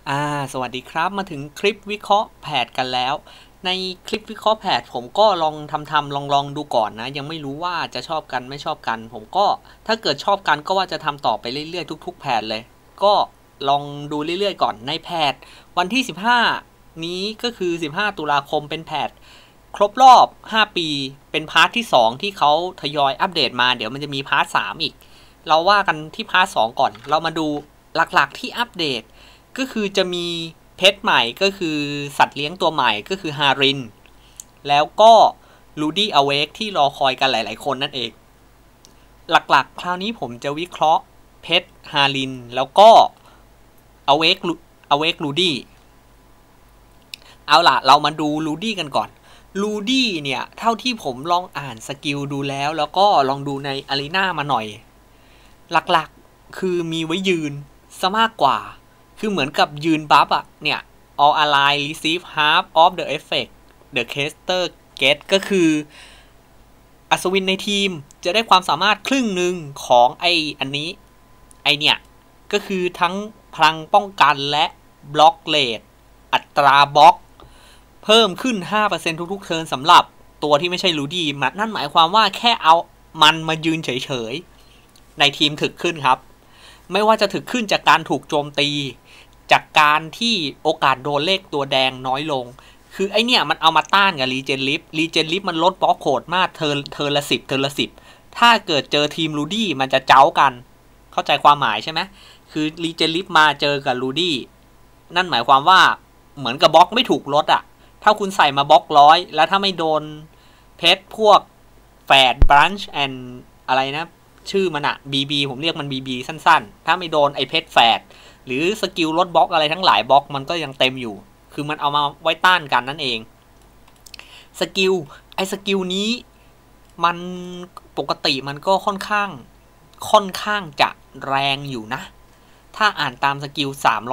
สวัสดีครับมาถึงคลิปวิเคราะห์แพทกันแล้วในคลิปวิเคราะห์แพทผมก็ลองลองดูก่อนนะยังไม่รู้ว่าจะชอบกันไม่ชอบกันผมก็ถ้าเกิดชอบกันก็ว่าจะทำต่อไปเรื่อยๆทุกๆแพทเลยก็ลองดูเรื่อยๆก่อนในแพทวันที่15นี้ก็คือ15ตุลาคมเป็นแพทครบรอบ5ปีเป็นพาร์ทที่2ที่เขาทยอยอัปเดตมาเดี๋ยวมันจะมีพาร์ท3อีกเราว่ากันที่พาร์ท2ก่อนเรามาดูหลักๆที่อัปเดตก็คือจะมีเพชรใหม่ก็คือสัตว์เลี้ยงตัวใหม่ก็คือฮารินแล้วก็ลูดี้อเวกที่รอคอยกันหลายๆคนนั่นเองหลักๆคราวนี้ผมจะวิเคราะห์เพชรฮารินแล้วก็อเวกลูดี้เอาล่ะเรามาดูลูดี้กันก่อนลูดี้เนี่ยเท่าที่ผมลองอ่านสกิลดูแล้วก็ลองดูในอารีนามาหน่อยหลักๆคือมีไว้ยืนซะมากกว่าคือเหมือนกับยืนบัฟอะเนี่ย all ally receive half of the effect the caster get ก็คืออัศวินในทีมจะได้ความสามารถครึ่งหนึ่งของอันนี้ไอเนี่ยก็คือทั้งพลังป้องกันและบล็อกเรทอัตราบล็อกเพิ่มขึ้น 5% ทุกๆเทิร์นสำหรับตัวที่ไม่ใช่ลูดี้นั่นหมายความว่าแค่เอามันมายืนเฉยๆในทีมถึกขึ้นครับไม่ว่าจะถึกขึ้นจากการถูกโจมตีจากการที่โอกาสโดนเลขตัวแดงน้อยลงคือไอเนี่ยมันเอามาต้านกับรีเจนลิฟมันลดบล็อกโคดมากเทอร์ละ10ถ้าเกิดเจอทีมลูดี้มันจะเจ้ากันเข้าใจความหมายใช่ไหมคือรีเจนลิฟมาเจอกับลูดี้นั่นหมายความว่าเหมือนกับบล็อกไม่ถูกลดอะถ้าคุณใส่มาบล็อก100แล้วถ้าไม่โดนเพชรพวกแฟดบรันช์แอนอะไรนะชื่อมันอะBBผมเรียกมันBBสั้นๆถ้าไม่โดนไอเพชรแฟดหรือสกิลลดบล็อกอะไรทั้งหลายบล็อกมันก็ยังเต็มอยู่คือมันเอามาไว้ต้านกันนั่นเองสกิลนี้มันปกติมันก็ค่อนข้างจะแรงอยู่นะถ้าอ่านตามสกิล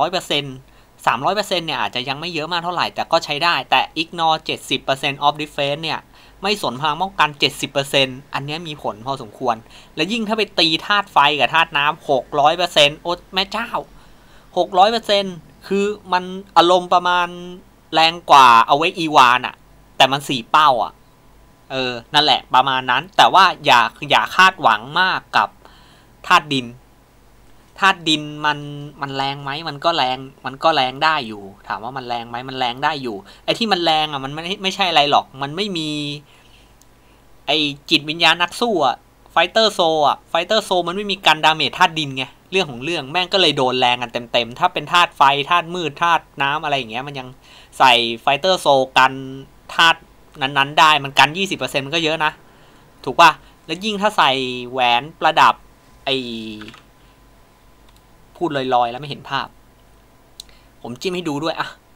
300% เนี่ยอาจจะยังไม่เยอะมากเท่าไหร่แต่ก็ใช้ได้แต่ ignore 70% of defense เนี่ยไม่สนพลังป้องกัน 70% อันนี้มีผลพอสมควรและยิ่งถ้าไปตีธาตุไฟกับธาตุน้ำ 600% โอ้แม่เจ้า 600% คือมันอารมณ์ประมาณแรงกว่าเอาไว้อีวานอะแต่มัน4เป้าอะนั่นแหละประมาณนั้นแต่ว่าอย่าคาดหวังมากกับธาตุดินมันแรงไหมมันก็แรงได้อยู่ถามว่ามันแรงไหมมันแรงได้อยู่ไอ้ที่มันแรงอ่ะมันไม่ใช่อะไรหรอกมันไม่มีไอ้จิตวิญญาณนักสู้อ่ะไฟเตอร์โซมันไม่มีกันดาเมจธาตุดินไงเรื่องของเรื่องแม่งก็เลยโดนแรงกันเต็มถ้าเป็นธาตุไฟธาตุมืดธาตุน้ำอะไรอย่างเงี้ยมันยังใส่ไฟเตอร์โซกันธาตุนั้นๆได้มันกัน 20% มันก็เยอะนะถูกป่ะแล้วยิ่งถ้าใส่แหวนประดับไอพูดลอยๆแล้วไม่เห็นภาพผมจิ้มให้ดูด้วย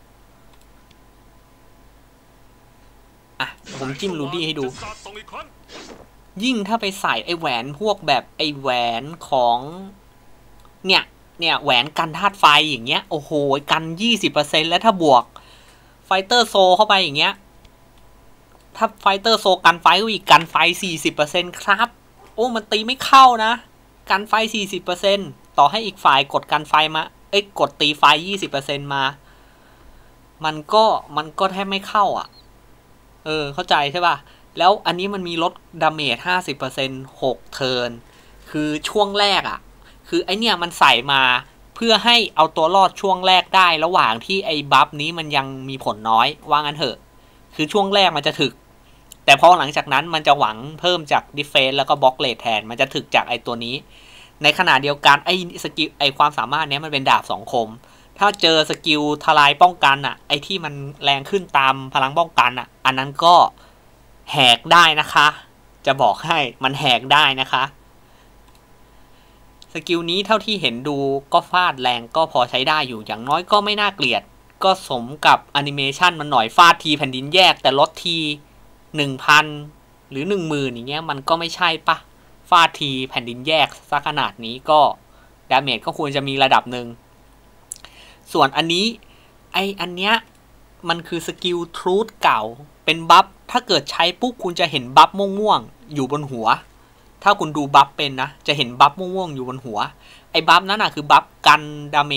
ผมจิ้มรูดี้ให้ดูยิ่งถ้าไปใส่ไอแหวนพวกแบบไอแหวนของเนี่ยแหวนกันธาตุไฟอย่างเงี้ยโอ้โหกัน 20% แล้วถ้าบวกไฟเตอร์โซเข้าไปอย่างเงี้ยถ้าไฟเตอร์โซกันไฟก็อีกกันไฟ 40% ครับโอ้มันตีไม่เข้านะกันไฟ 40%ต่อให้อีกฝ่ายกดกันไฟมากดตีไฟ 20% มามันก็แทบไม่เข้าเข้าใจใช่ป่ะแล้วอันนี้มันมีลดดาเมจ 50% 6 เทิร์นคือช่วงแรกคือไอเนี่ยมันใส่มาเพื่อให้เอาตัวรอดช่วงแรกได้ระหว่างที่ไอ้บัฟนี้มันยังมีผลน้อยว่างั้นเถอะคือช่วงแรกมันจะถึกแต่พอหลังจากนั้นมันจะหวังเพิ่มจากดิเฟนส์แล้วก็บล็อกเลทแทนมันจะถึกจากไอตัวนี้ในขณะเดียวกันไอสกิลไอความสามารถนี้มันเป็นดาบ2 คมถ้าเจอสกิลทลายป้องกันไอที่มันแรงขึ้นตามพลังป้องกันอันนั้นก็แหกได้นะคะจะบอกให้มันแหกได้นะคะสกิลนี้เท่าที่เห็นดูก็ฟาดแรงก็พอใช้ได้อยู่อย่างน้อยก็ไม่น่าเกลียดก็สมกับแอนิเมชันมันหน่อยฟาดทีแผ่นดินแยกแต่ลดที 1,000 หรือ 10,000 อย่างเงี้ยมันก็ไม่ใช่ปะฟาดทีแผ่นดินแยกซะขนาดนี้ก็ดาเมจก็ควรจะมีระดับหนึ่งส่วนอันนี้อันเนี้ยมันคือสกิลทรูธเก่าเป็นบัฟถ้าเกิดใช้ปุ๊บคุณจะเห็นบัฟม่วงๆอยู่บนหัวถ้าคุณดูบัฟเป็นนะจะเห็นบัฟม่วงๆอยู่บนหัวไอ้บัฟนั้นคือบัฟกันดาเมจ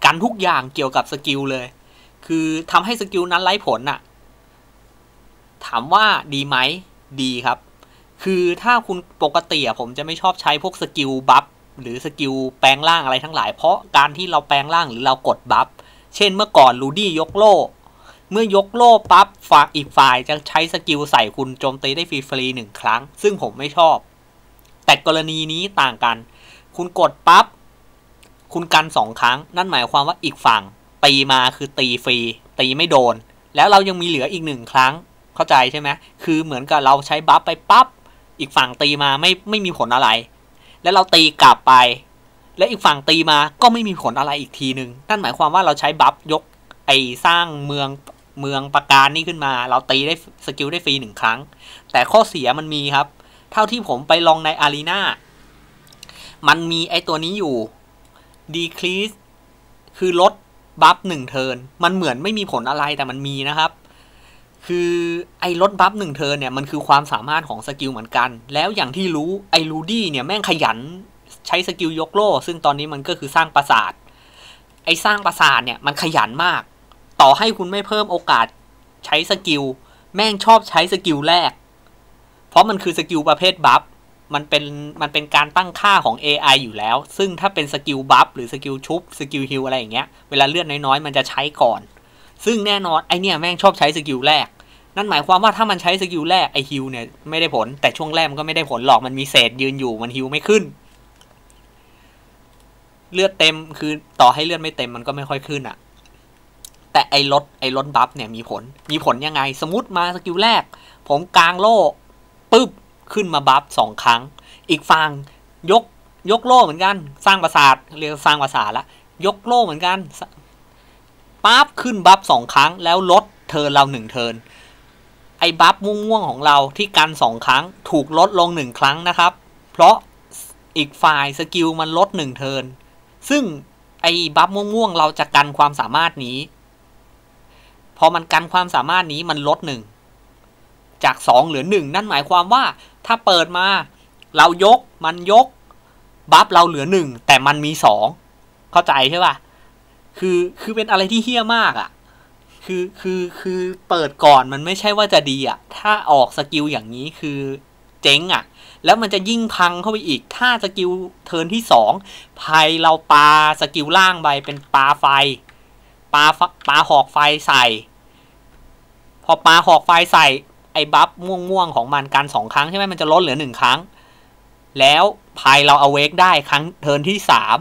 กันทุกอย่างเกี่ยวกับสกิลเลยคือทำให้สกิลนั้นไร้ผลน่ะถามว่าดีไหมดีครับคือถ้าคุณปกติผมจะไม่ชอบใช้พวกสกิลบัฟหรือสกิลแปลงร่างอะไรทั้งหลายเพราะการที่เราแปลงร่างหรือเรากดบัฟเช่นเมื่อก่อนลูดี้ยกโล่เมื่อยกโล่ปั๊บอีกฝ่ายจะใช้สกิลใส่คุณโจมตีได้ฟรีๆ1 ครั้งซึ่งผมไม่ชอบแต่กรณีนี้ต่างกันคุณกดปั๊บคุณกัน2 ครั้งนั่นหมายความว่าอีกฝั่งตีมาคือตีฟรีตีไม่โดนแล้วเรายังมีเหลืออีก1 ครั้งเข้าใจใช่ไหมคือเหมือนกับเราใช้บัฟไปปั๊บอีกฝั่งตีมาไม่มีผลอะไรแล้วเราตีกลับไปและอีกฝั่งตีมาก็ไม่มีผลอะไรอีกทีนึงนั่นหมายความว่าเราใช้บัฟยกไอสร้างเมืองประการนี่ขึ้นมาเราตีได้สกิลได้ฟรี1 ครั้งแต่ข้อเสียมันมีครับเท่าที่ผมไปลองในอารีนามันมีไอตัวนี้อยู่ decrease คือลดบัฟ1 เทิร์นมันเหมือนไม่มีผลอะไรแต่มันมีนะครับคือไอ้ลดบัฟ1 เทิร์นเนี่ยมันคือความสามารถของสกิลเหมือนกันแล้วอย่างที่รู้ไอ้ลูดี้เนี่ยแม่งขยันใช้สกิลยกโล่ซึ่งตอนนี้มันก็คือสร้างปราสาทไอ้สร้างปราสาทเนี่ยมันขยันมากต่อให้คุณไม่เพิ่มโอกาสใช้สกิลแม่งชอบใช้สกิลแรกเพราะมันคือสกิลประเภทบัฟมันเป็นการตั้งค่าของ AI อยู่แล้วซึ่งถ้าเป็นสกิลบัฟหรือสกิลชุบสกิลฮิลอะไรอย่างเงี้ยเวลาเลือดน้อยๆมันจะใช้ก่อนซึ่งแน่นอนไอเนี่ยแม่งชอบใช้สกิลแรกนั่นหมายความว่าถ้ามันใช้สกิลแรกไอฮิลเนี่ยไม่ได้ผลแต่ช่วงแรกมันก็ไม่ได้ผลหรอกมันมีเศษยืนอยู่มันฮิลไม่ขึ้นเลือดเต็มคือต่อให้เลือดไม่เต็มมันก็ไม่ค่อยขึ้นอ่ะแต่ไอลดบัฟเนี่ยมีผลยังไงสมมติมาสกิลแรกผมกลางโล่ปึ๊บขึ้นมาบัฟ2 ครั้งอีกฝั่งยกโล่เหมือนกันสร้างปราสาทเรียกสร้างปราสาทละยกโล่เหมือนกันปั๊บขึ้นบัฟ2 ครั้งแล้วลดเทิร์นเรา1 เทิร์นไอ้บัฟม่วงๆของเราที่กัน2 ครั้งถูกลดลง1 ครั้งนะครับเพราะอีกฝ่ายสกิลมันลด1 เทิร์นซึ่งไอ้บัฟม่วงๆเราจะกันความสามารถนี้พอมันกันความสามารถนี้มันลด1จาก2เหลือ1นั่นหมายความว่าถ้าเปิดมาเรามันยกบัฟเราเหลือ1แต่มันมี2เข้าใจใช่ป่ะคือเป็นอะไรที่เหี้ยมากอ่ะคือเปิดก่อนมันไม่ใช่ว่าจะดีอ่ะถ้าออกสกิลอย่างนี้คือเจ๊งอ่ะแล้วมันจะยิ่งพังเข้าไปอีกถ้าสกิลเทิร์นที่2ภัยเราปาสกิลล่างไปเป็นปาไฟปาหอกไฟใส่พอปาหอกไฟใส่ไอ้บัฟม่วงของมันกัน2 ครั้งใช่ไหมมันจะลดเหลือ1 ครั้งแล้วภัยเราเอาเวกได้ครั้งเทิร์นที่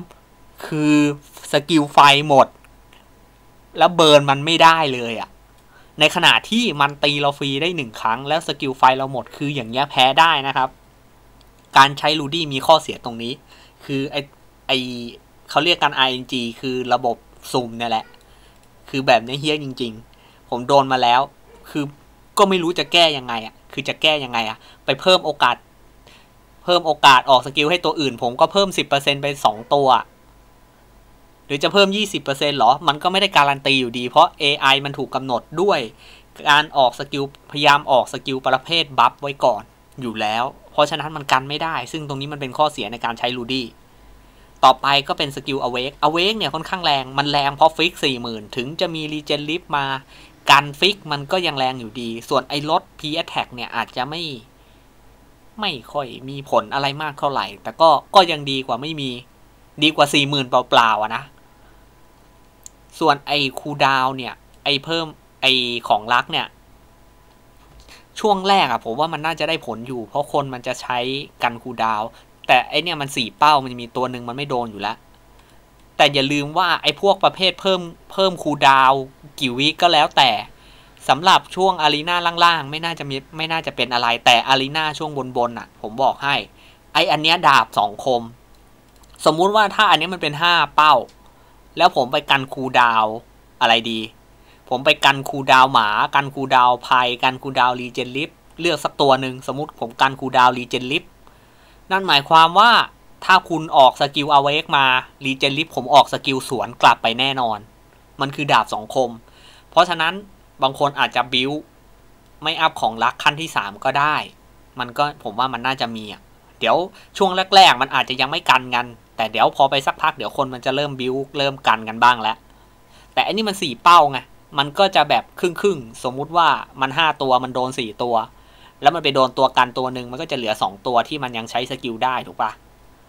3คือสกิลไฟหมดแล้วเบิร์นมันไม่ได้เลยอ่ะในขณะที่มันตีเราฟรีได้1 ครั้งแล้วสกิลไฟเราหมดคืออย่างเงี้ยแพ้ได้นะครับการใช้ลูดี้มีข้อเสียตรงนี้คือไอเขาเรียกกัน RNG คือระบบสุ่มเนี่ยแหละคือแบบนี้เฮี้ยจริงๆผมโดนมาแล้วคือก็ไม่รู้จะแก้ยังไงอ่ะคือจะแก้ยังไงอ่ะไปเพิ่มโอกาสออกสกิลให้ตัวอื่นผมก็เพิ่ม 10% ไป2 ตัวหรือจะเพิ่ม 20% หรอมันก็ไม่ได้การันตีอยู่ดีเพราะ AI มันถูกกำหนดด้วยการออกสกิลพยายามออกสกิลประเภทบัฟไว้ก่อนอยู่แล้วเพราะฉะนั้นมันกันไม่ได้ซึ่งตรงนี้มันเป็นข้อเสียในการใช้ลูดี้ต่อไปก็เป็นสกิลอเวกเนี่ยค่อนข้างแรงมันแรงเพราะฟิก 40,000 ถึงจะมีรีเจนลิฟมาการฟิกมันก็ยังแรงอยู่ดีส่วนไอ้ลด P attack เนี่ยอาจจะไม่ค่อยมีผลอะไรมากเท่าไหร่แต่ก็ยังดีกว่าไม่มีดีกว่า 40,000 เปล่าๆนะส่วนไอ้คูลดาวน์เนี่ยไอ้เพิ่มไอ้ของรักเนี่ยช่วงแรกอะผมว่ามันน่าจะได้ผลอยู่เพราะคนมันจะใช้กันคูลดาวน์แต่ไอ้เนี่ยมัน4 เป้ามันมีตัวหนึ่งมันไม่โดนอยู่แล้วแต่อย่าลืมว่าไอ้พวกประเภทเพิ่มคูลดาวน์กี่วิก็แล้วแต่สำหรับช่วงอารีนาล่างๆไม่น่าจะเป็นอะไรแต่อารีนาช่วงบนอะผมบอกให้ไอ้อันเนี้ยดาบ2 คมสมมุติว่าถ้าอันนี้มันเป็น5 เป้าแล้วผมไปกันคูลดาวน์อะไรดีผมไปกันคูลดาวน์หมากันคูลดาวน์ไพกันคูลดาวน์รีเจนลิฟเลือกสักตัวหนึ่งสมมติผมกันคูลดาวน์รีเจนลิฟนั่นหมายความว่าถ้าคุณออกสกิลอเวกมารีเจนลิฟผมออกสกิลสวนกลับไปแน่นอนมันคือดาบ2 คมเพราะฉะนั้นบางคนอาจจะบิวไม่อัพของรักขั้นที่3ก็ได้มันก็ผมว่ามันน่าจะมีอ่ะเดี๋ยวช่วงแรกๆมันอาจจะยังไม่กันแต่เดี๋ยวพอไปสักพักเดี๋ยวคนมันจะเริ่มบิ้วเริ่มกันบ้างแล้วแต่อันนี้มัน4เป้าไงมันก็จะแบบครึ่งสมมุติว่ามัน5ตัวมันโดน4ตัวแล้วมันไปโดนตัวกันตัวหนึ่งมันก็จะเหลือ2ตัวที่มันยังใช้สกิลได้ถูกปะ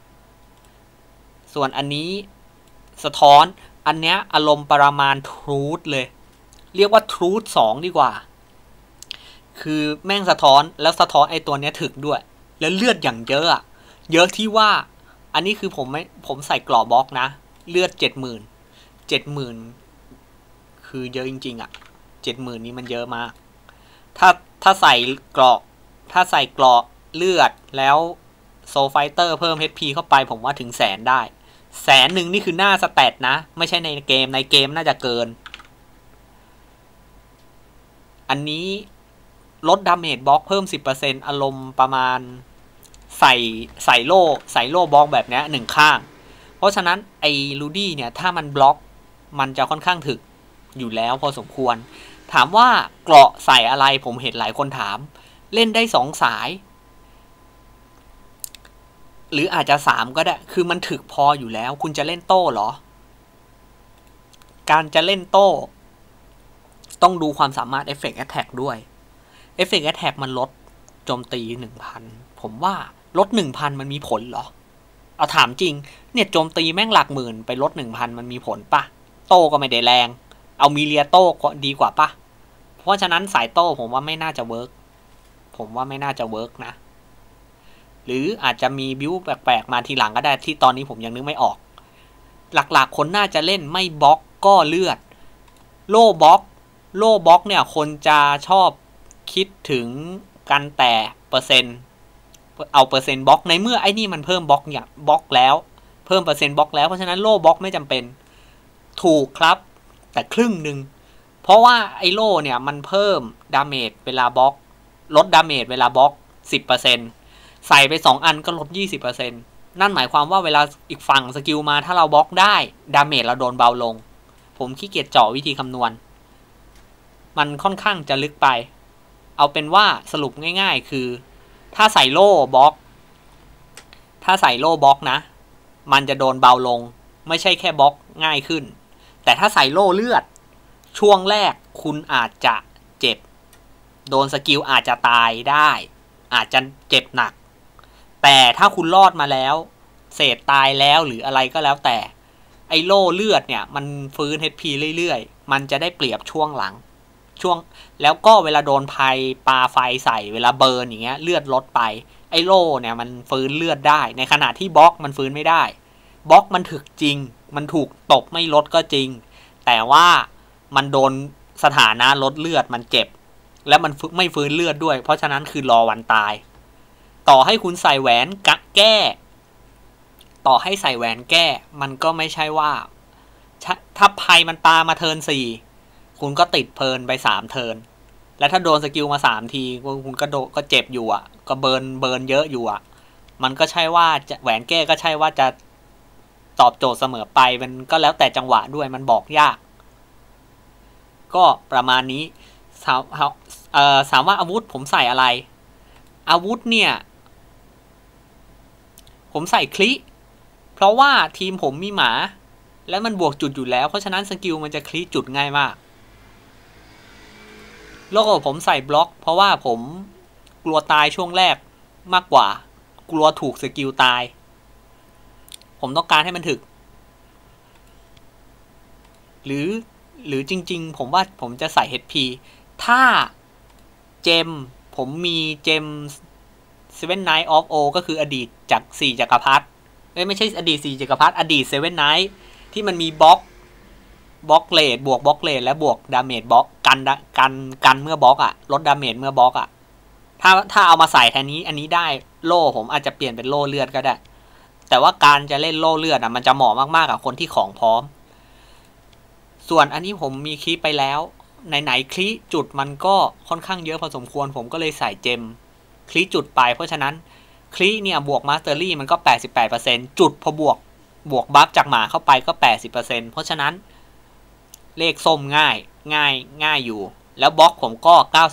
ส่วนอันนี้สะท้อนอันเนี้ยอารมณ์ประมาณทรูธเลยเรียกว่าทรูธ2ดีกว่าคือแม่งสะท้อนแล้วสะท้อนไอตัวเนี้ยถึกด้วยแล้วเลือดอย่างเยอะอะเยอะที่ว่าอันนี้คือผมใส่กรอบบล็อกนะเลือด70,000คือเยอะจริงๆอะ70,000นี้มันเยอะมากถ้าใส่เกราะเลือดแล้วโซไฟเตอร์เพิ่ม HP เข้าไปผมว่าถึง100,000ได้100,000นี่คือหน้าสแตทนะไม่ใช่ในเกมน่าจะเกินอันนี้ลดดาเมจบล็อกเพิ่ม 10% อารมณ์ประมาณใส่โล่บล็อกแบบนี้1ข้างเพราะฉะนั้นไอ้ลูดี้เนี่ยถ้ามันบล็อกมันจะค่อนข้างถึกอยู่แล้วพอสมควรถามว่าเกราะใส่อะไรผมเห็นหลายคนถามเล่นได้2สายหรืออาจจะ3ก็ได้คือมันถึกพออยู่แล้วคุณจะเล่นโต้เหรอการจะเล่นโต้ต้องดูความสามารถ Effect Attack ด้วย Effect Attack มันลดโจมตี 1,000 ผมว่าลด 1,000 มันมีผลเหรอเอาถามจริงเนี่ยโจมตีแม่งหลักหมื่นไปลด 1,000 มันมีผลปะโต้ก็ไม่ได้แรงเอามีเลียโต้ก็ดีกว่าปะเพราะฉะนั้นสายโต้ผมว่าไม่น่าจะเวิร์กนะหรืออาจจะมีบิวแปลกๆมาทีหลังก็ได้ที่ตอนนี้ผมยังนึกไม่ออกหลักๆคนน่าจะเล่นไม่บล็อกก็เลือดโล่บล็อกเนี่ยคนจะชอบคิดถึงกันแต่เปอร์เซ็นต์เอาเปอร์เซ็นต์บล็อกในเมื่อไอ้นี่มันเพิ่มบล็อกอย่างบล็อกแล้วเพิ่มเปอร์เซ็นต์บล็อกแล้วเพราะฉะนั้นโล่บล็อกไม่จำเป็นถูกครับแต่ครึ่งหนึ่งเพราะว่าไอ้โล่เนี่ยมันเพิ่มดาเมจเวลาบล็อกลดดาเมจเวลาบล็อก 10% ใส่ไป2อันก็ลด 20% นั่นหมายความว่าเวลาอีกฝั่งสกิลมาถ้าเราบล็อกได้ดาเมจเราโดนเบาลงผมขี้เกียจเจาะวิธีคำนวณมันค่อนข้างจะลึกไปเอาเป็นว่าสรุปง่ายๆคือถ้าใส่โล่บล็อกนะมันจะโดนเบาลงไม่ใช่แค่บล็อกง่ายขึ้นแต่ถ้าใส่โล่เลือดช่วงแรกคุณอาจจะเจ็บโดนสกิลอาจจะตายได้อาจจะเจ็บหนักแต่ถ้าคุณรอดมาแล้วเศษตายแล้วหรืออะไรก็แล้วแต่ไอ้โล่เลือดเนี่ยมันฟื้น HP เรื่อยๆมันจะได้เปรียบช่วงหลังแล้วก็เวลาโดนภัยปาไฟใส่เวลาเบิร์นอย่างเงี้ยเลือดลดไปไอ้โล่เนี่ยมันฟื้นเลือดได้ในขณะที่บล็อกมันฟื้นไม่ได้บล็อกมันถึกจริงมันถูกตบไม่ลดก็จริงแต่ว่ามันโดนสถานะลดเลือดมันเจ็บแล้วมันไม่ฟื้นเลือดด้วยเพราะฉะนั้นคือรอวันตายต่อให้คุณใส่แหวนแก้มันก็ไม่ใช่ว่าถ้าภัยมันปามาเทิร์น4คุณก็ติดเพลินไป3เทิร์นแล้วถ้าโดนสกิลมา3ทีคุณก็เจ็บอยู่อ่ะก็เบิร์นเยอะอยู่อ่ะมันก็ใช่ว่าแหวนแก้ก็ใช่ว่าจะตอบโจทย์เสมอไปมันก็แล้วแต่จังหวะด้วยมันบอกยากก็ประมาณนี้ถามว่าอาวุธผมใส่อะไรอาวุธเนี่ยผมใส่คลิเพราะว่าทีมผมมีหมาและมันบวกจุดอยู่แล้วเพราะฉะนั้นสกิลมันจะคลิจุดง่ายมากแล้วก็ผมใส่บล็อกเพราะว่าผมกลัวตายช่วงแรกมากกว่ากลัวถูกสกิลตายผมต้องการให้มันถึกหรือจริงๆผมว่าผมจะใส่ HP ถ้าเจมผมมีเจม Seven Knight of O ก็คืออดีตจาก4จักรพรรดิไม่ใช่อดีต4จักรพรรดิอดีต Seven Knight ที่มันมีบล็อกเลดบวกบล็อกเลดและบวกดาเมจบล็อกกันเมื่อบล็อกอะลดดาเมจเมื่อบล็อกอะถ้าเอามาใส่แทนนี้อันนี้ได้โล่ผมอาจจะเปลี่ยนเป็นโล่เลือดก็ได้แต่ว่าการจะเล่นโล่เลือดอะมันจะเหมาะมากๆกับคนที่ของพร้อมส่วนอันนี้ผมมีคลิปไปแล้วไหนคลิจุดมันก็ค่อนข้างเยอะพอสมควรผมก็เลยใส่เจมคลิจุดไปเพราะฉะนั้นคลิเนี่ยบวกมาสเตอรี่มันก็ 88% จุดพอบวกบัฟจากหมาเข้าไปก็ 80% เพราะฉะนั้นเลขส้มง่ายอยู่แล้วบล็อกผมก็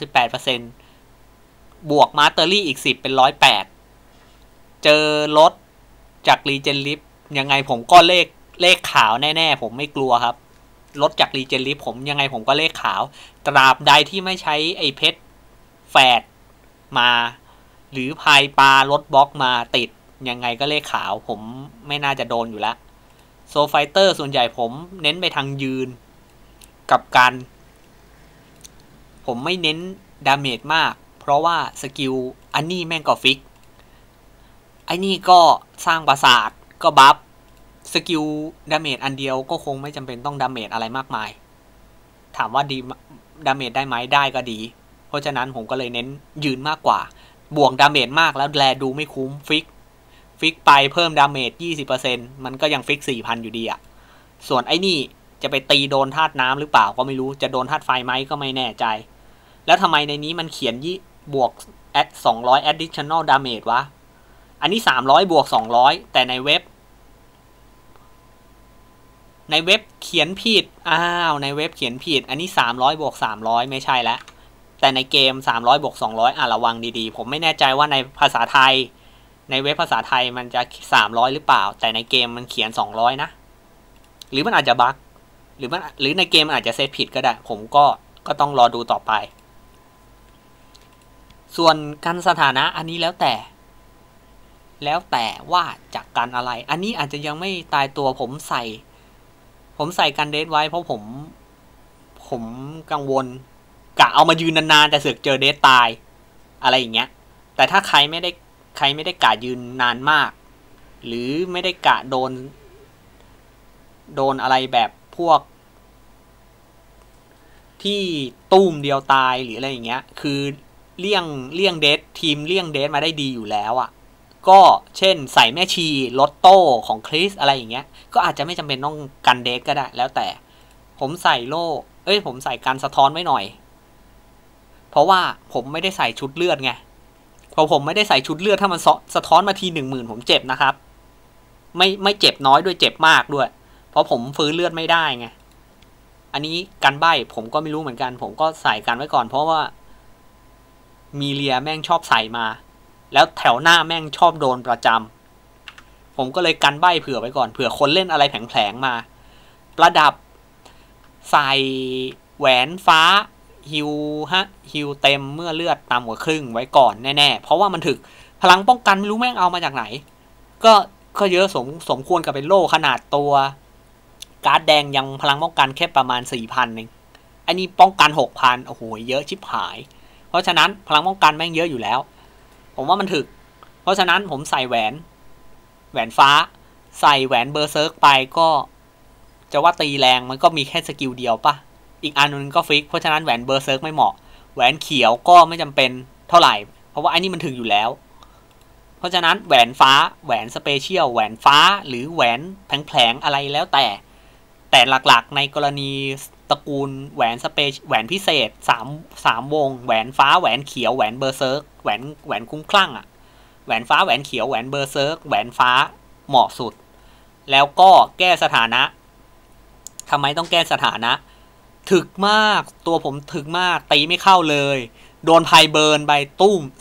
98% บวกมาสเตอรี่อีก10เป็น108เจอรถจากรีเจนลิฟยังไงผมก็เลขขาวแน่ๆผมไม่กลัวครับลดจากรีเจนลิฟผมยังไงผมก็เลขขาวตราบใดที่ไม่ใช้ไอ้เพชรแฝดมาหรือพายปลาลดบล็อกมาติดยังไงก็เลขขาวผมไม่น่าจะโดนอยู่แล้วโซไฟเตอร์ส่วนใหญ่ผมเน้นไปทางยืนกับการผมไม่เน้นดาเมจมากเพราะว่าสกิลอันนี้แม่งก็ฟิกไอ้นี่ก็สร้างปราสาทก็บัฟสกิลดาเมจอันเดียวก็คงไม่จำเป็นต้องดาเมจอะไรมากมายถามว่าดีดาเมจได้ไหมได้ก็ดีเพราะฉะนั้นผมก็เลยเน้นยืนมากกว่าบวกดาเมจมากแล้วแลดูไม่คุ้มฟิกไปเพิ่มดาเมจ 20% มันก็ยังฟิก 4,000 อยู่ดีอะส่วนไอ้นี่จะไปตีโดนธาตุน้ำหรือเปล่าก็ไม่รู้จะโดนธาตุไฟไหมก็ไม่แน่ใจแล้วทำไมในนี้มันเขียนบวก200 additional damage วะอันนี้300บวก200แต่ในเว็บเขียนผิดในเว็บเขียนผิดอันนี้300บวก300ไม่ใช่แล้วแต่ในเกม300บวก200ระวังดีๆผมไม่แน่ใจว่าในภาษาไทยในเว็บภาษาไทยมันจะ300หรือเปล่าแต่ในเกมมันเขียน200นะหรือมันอาจจะบั๊กหรือในเกมอาจจะเซตผิดก็ได้ผมก็ต้องรอดูต่อไปส่วนการสถานะอันนี้แล้วแต่ว่าจากการอะไรอันนี้อาจจะยังไม่ตายตัวผมใส่กันเดทไว้เพราะผมกังวลกะเอามายืนนานๆแต่เสือกเจอเดทตายอะไรอย่างเงี้ยแต่ถ้าใครไม่ได้กะยืนนานมากหรือไม่ได้กะโดนอะไรแบบพวกที่ตุ้มเดียวตายหรืออะไรอย่างเงี้ยคือเลี่ยงเดททีมเลี่ยงเดทมาได้ดีอยู่แล้วอ่ะก็เช่นใส่แม่ชีลอตโต้ของคริสอะไรอย่างเงี้ยก็อาจจะไม่จำเป็นต้องกันเดทก็ได้แล้วแต่ผมใส่ผมใส่การสะท้อนไว้หน่อยเพราะว่าผมไม่ได้ใส่ชุดเลือดไงพอผมไม่ได้ใส่ชุดเลือดถ้ามันสะท้อนมาที 10,000 ผมเจ็บนะครับไม่เจ็บน้อยด้วยเจ็บมากด้วยเพราะผมฟื้นเลือดไม่ได้ไงอันนี้กันใบ้ผมก็ไม่รู้เหมือนกันผมก็ใส่กันไว้ก่อนเพราะว่ามีเลียแม่งชอบใส่มาแล้วแถวหน้าแม่งชอบโดนประจำผมก็เลยกันใบ้เผื่อไว้ก่อนเผื่อคนเล่นอะไรแผลงๆมาประดับใส่แหวนฟ้าฮิวเต็มเมื่อเลือดต่ำกว่าครึ่งไว้ก่อนแน่ๆเพราะว่ามันถึกพลังป้องกันไม่รู้แม่งเอามาจากไหนก็เยอะสมควรกับเป็นโล่ขนาดตัวการ์ดแดงยังพลังป้องกันแค่ประมาณ 4,000 เองอันนี้ป้องกัน 6,000 โอ้โหเยอะชิบหายเพราะฉะนั้นพลังป้องกันแม่งเยอะอยู่แล้วผมว่ามันถึกเพราะฉะนั้นผมใส่แหวนฟ้าใส่แหวนเบอร์เซิร์กไปก็จะว่าตีแรงมันก็มีแค่สกิลเดียวปะอีกอันนึงก็ฟิกเพราะฉะนั้นแหวนเบอร์เซิร์กไม่เหมาะแหวนเขียวก็ไม่จำเป็นเท่าไหร่เพราะว่าไอ้นี่มันถึงอยู่แล้วเพราะฉะนั้นแหวนฟ้าแหวนสเปเชียลแหวนฟ้าหรือแหวนแผลงอะไรแล้วแต่หลักๆในกรณีตระกูลแหวนพิเศษ3วงแหวนฟ้าแหวนเขียวแหวนเบอร์เซิร์กแหวนคุ้มคลั่งอ่ะแหวนฟ้าแหวนเขียวแหวนเบอร์เซิร์กแหวนฟ้าเหมาะสุดแล้วก็แก้สถานะทำไมต้องแก้สถานะถึกมากตัวผมถึกมากตีไม่เข้าเลยโดนไพเบิร์นไปตุ้ม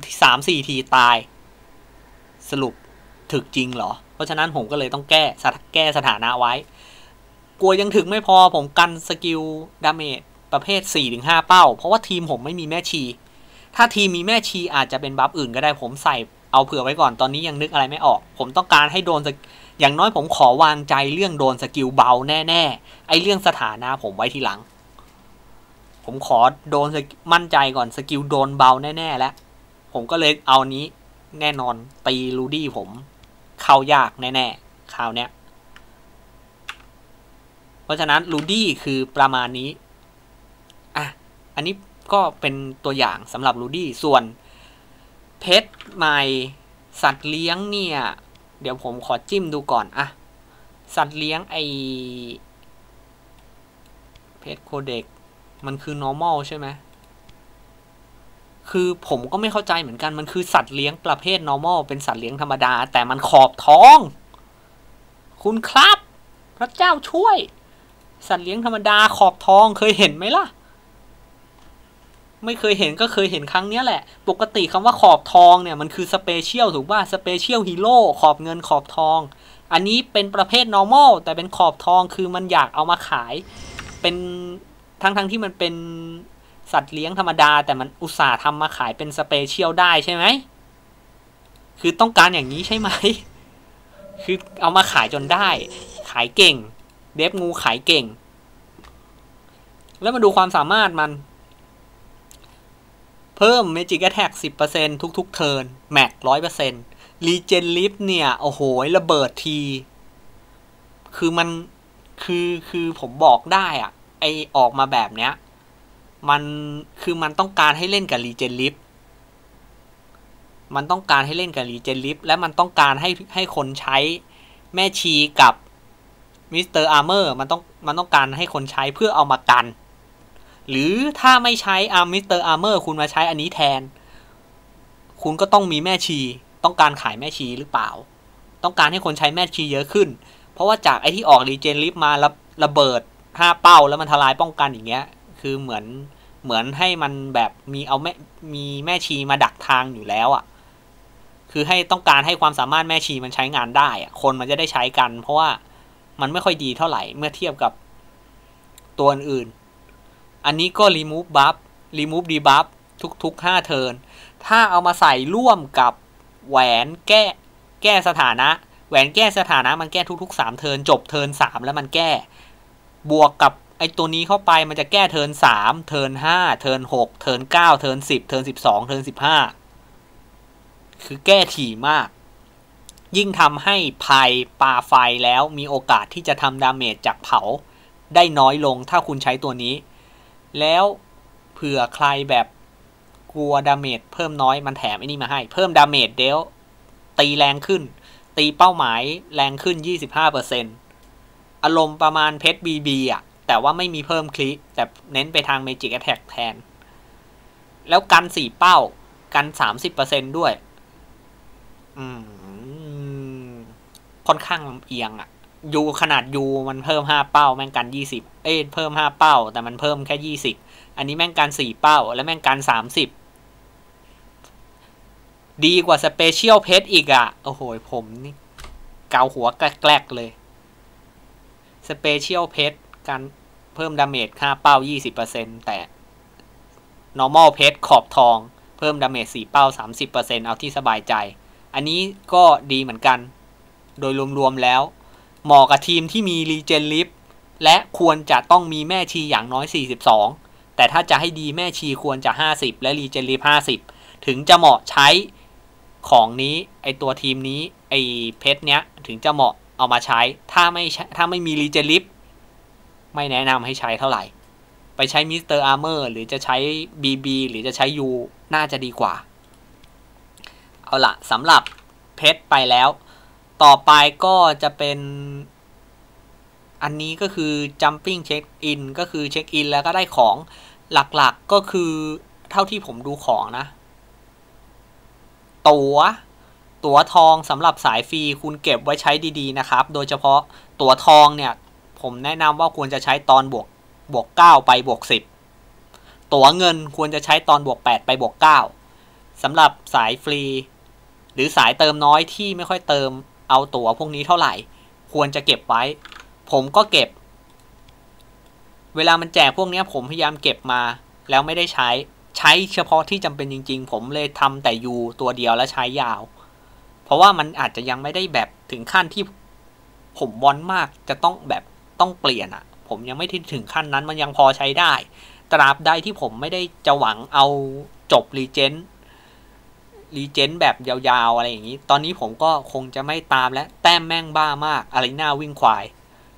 3-4 ทีตายสรุปถึกจริงเหรอเพราะฉะนั้นผมก็เลยต้องแก้สถานะไว้กลัวยังถึกไม่พอผมกันสกิลดาเมจประเภท 4-5 เป้าเพราะว่าทีมผมไม่มีแม่ชีถ้าทีมมีแม่ชีอาจจะเป็นบัฟอื่นก็ได้ผมใส่เอาเผื่อไว้ก่อนตอนนี้ยังนึกอะไรไม่ออกผมต้องการให้โดนอย่างน้อยผมขอวางใจเรื่องโดนสกิลเบาแน่ๆไอเรื่องสถานะผมไว้ทีหลังผมขอโดนมั่นใจก่อนสกิลโดนเบาแน่ๆแล้วผมก็เลยเอานี้แน่นอนตีลูดี้ผมเข้ายากแน่ๆคราวเนี้ยเพราะฉะนั้นลูดี้คือประมาณนี้อันนี้ก็เป็นตัวอย่างสำหรับลูดี้ส่วนเพชรใหม่สัตว์เลี้ยงเนี่ยเดี๋ยวผมขอจิ้มดูก่อนสัตว์เลี้ยงไอเพชรโคเด็กมันคือ normal ใช่ไหมคือผมก็ไม่เข้าใจเหมือนกันมันคือสัตว์เลี้ยงประเภท normal เป็นสัตว์เลี้ยงธรรมดาแต่มันขอบท้องคุณครับพระเจ้าช่วยสัตว์เลี้ยงธรรมดาขอบท้องเคยเห็นไหมล่ะไม่เคยเห็นก็เคยเห็นครั้งนี้แหละปกติคำว่าขอบทองเนี่ยมันคือสเปเชียลถูกป่ะสเปเชียลฮีโร่ขอบเงินขอบทองอันนี้เป็นประเภท normal แต่เป็นขอบทองคือมันอยากเอามาขายเป็นทั้งที่มันเป็นสัตว์เลี้ยงธรรมดาแต่มันอุตส่าห์ทำมาขายเป็นสเปเชียลได้ใช่ไหมคือต้องการอย่างนี้ใช่ไหมคือเอามาขายจนได้ขายเก่งเดฟงูขายเก่งแล้วมาดูความสามารถมันเพิ่ม Magic Attack 10% ทุกๆเทิร์นแม็ก 100% Regen Lift เนี่ยโอ้โหระเบิดทีคือมันคือผมบอกได้อะไอออกมาแบบเนี้ยมันคือมันต้องการให้เล่นกับ Regen Lift มันต้องการให้เล่นกับ Regen Lift และมันต้องการให้คนใช้แม่ชีกับมิสเตอร์อาร์เมอร์มันต้องการให้คนใช้เพื่อเอามากันหรือถ้าไม่ใช้มิสเตอร์อาร์เมอร์คุณมาใช้อันนี้แทนคุณก็ต้องมีแม่ชีต้องการขายแม่ชีหรือเปล่าต้องการให้คนใช้แม่ชีเยอะขึ้นเพราะว่าจากไอที่ออกรีเจนลิฟมาระเบิด5เป้าแล้วมันทลายป้องกันอย่างเงี้ยคือเหมือนให้มันแบบมีแม่ชีมาดักทางอยู่แล้วอ่ะคือให้ต้องการให้ความสามารถแม่ชีมันใช้งานได้อ่ะคนมันจะได้ใช้กันเพราะว่ามันไม่ค่อยดีเท่าไหร่เมื่อเทียบกับตัวอื่นอันนี้ก็ remove buff remove debuff ทุก5เทิร์นถ้าเอามาใส่ร่วมกับแหวนแก้สถานะแหวนแก้สถานะมันแก้ทุกๆ3เทิร์นจบเทิร์น3แล้วมันแก้บวกกับไอตัวนี้เข้าไปมันจะแก้เทิร์น3เทิร์น5เทิร์น6เทิร์น9เทิร์น10เทิร์น12เทิร์น15คือแก้ถี่มากยิ่งทำให้พายปาไฟแล้วมีโอกาสที่จะทำดาเมจจากเผาได้น้อยลงถ้าคุณใช้ตัวนี้แล้วเผื่อใครแบบกลัวดาเมจเพิ่มน้อยมันแถมไอ้นี่มาให้เพิ่มดาเมจเดลตีแรงขึ้นตีเป้าหมายแรงขึ้น 25% อารมณ์ประมาณเพชรบีบีอ่ะแต่ว่าไม่มีเพิ่มคลิแต่เน้นไปทาง Magic Attack แทนแล้วกัน4เป้ากัน 30% ด้วยค่อนข้างลำเอียงอ่ะยูขนาดยูมันเพิ่ม5เป้าแม่งกัน20เพิ่ม5เป้าแต่มันเพิ่มแค่20อันนี้แม่งกัน4เป้าและแม่งกัน30ดีกว่าสเปเชียลเพชรอีกอ่ะโอ้โหผมนี่เกาหัวแกลกๆเลยสเปเชียลเพชรกันเพิ่มดาเมจ5เป้า 20% แต่ normal เพชรขอบทองเพิ่มดาเมจ4เป้า 30% เอาที่สบายใจอันนี้ก็ดีเหมือนกันโดยรวมๆแล้วเหมาะกับทีมที่มีรีเจนลิฟและควรจะต้องมีแม่ชีอย่างน้อย42แต่ถ้าจะให้ดีแม่ชีควรจะ50และรีเจนลิฟ50ถึงจะเหมาะใช้ของนี้ไอตัวทีมนี้ไอเพชรเนี้ยถึงจะเหมาะเอามาใช้ถ้าไม่มีรีเจนลิฟไม่แนะนำให้ใช้เท่าไหร่ไปใช้มิสเตอร์อาร์เมอร์หรือจะใช้ BB หรือจะใช้ U น่าจะดีกว่าเอาละสำหรับเพชรไปแล้วต่อไปก็จะเป็นอันนี้ก็คือ jumping check in ก็คือเช็คอินแล้วก็ได้ของหลักๆก็คือเท่าที่ผมดูของนะตั๋วทองสำหรับสายฟรีคุณเก็บไว้ใช้ดีๆนะครับโดยเฉพาะตั๋วทองเนี่ยผมแนะนำว่าควรจะใช้ตอนบวก9ไปบวก10ตั๋วเงินควรจะใช้ตอนบวก8ไปบวก9สำหรับสายฟรีหรือสายเติมน้อยที่ไม่ค่อยเติมเอาตั๋วพวกนี้เท่าไหร่ควรจะเก็บไว้ผมก็เก็บเวลามันแจกพวกนี้ผมพยายามเก็บมาแล้วไม่ได้ใช้เฉพาะที่จำเป็นจริงๆผมเลยทำแต่ยูตัวเดียวแล้วใช้ยาวเพราะว่ามันอาจจะยังไม่ได้แบบถึงขั้นที่ผมวอนมากจะต้องแบบต้องเปลี่ยนอ่ะผมยังไม่ถึงขั้นนั้นมันยังพอใช้ได้ตราบใดที่ผมไม่ได้จะหวังเอาจบรีเจนแบบยาวๆอะไรอย่างนี้ตอนนี้ผมก็คงจะไม่ตามแล้วแต้มแม่งบ้ามากอารีนาวิ่งควาย